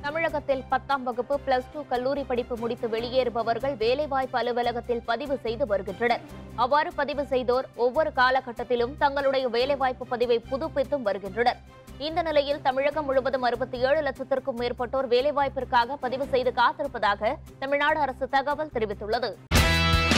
தமிழகத்தில் 10ஆம் வகுப்பு +2 கல்லூரி படிப்பு முடித்து வெளியேறுபவர்கள் வேலைவாய்ப்பு அலுவலகத்தில் பதிவு செய்து வருகின்றனர். அவ்வாறு பதிவு செய்தோர் ஒவ்வொரு காலகட்டத்திலும் தங்களுடைய வேலைவாய்ப்பு பதிவை புதுப்பித்தும் வருகின்றனர். இந்த நிலையில் தமிழகம் முழுவதும் 67 லட்சத்திற்கும் மேற்பட்டோர் வேலைவாய்ப்பிற்காக பதிவு செய்து காத்திருப்பதாக தமிழ்நாடு அரசு தகவல் தெரிவித்துள்ளது.